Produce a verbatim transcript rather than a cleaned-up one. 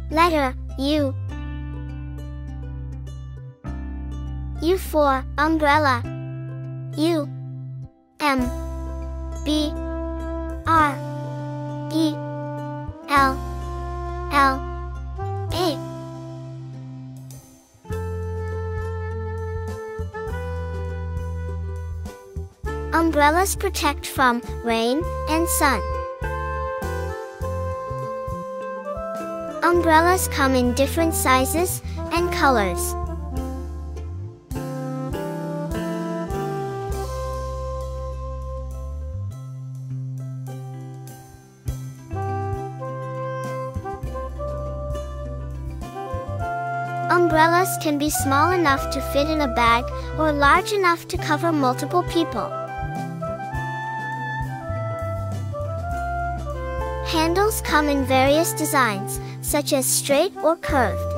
Letter U. U for umbrella. U M B R E L L A. Umbrellas protect from rain and sun. Umbrellas come in different sizes and colors. Umbrellas can be small enough to fit in a bag or large enough to cover multiple people. Handles come in various designs, such as straight or curved.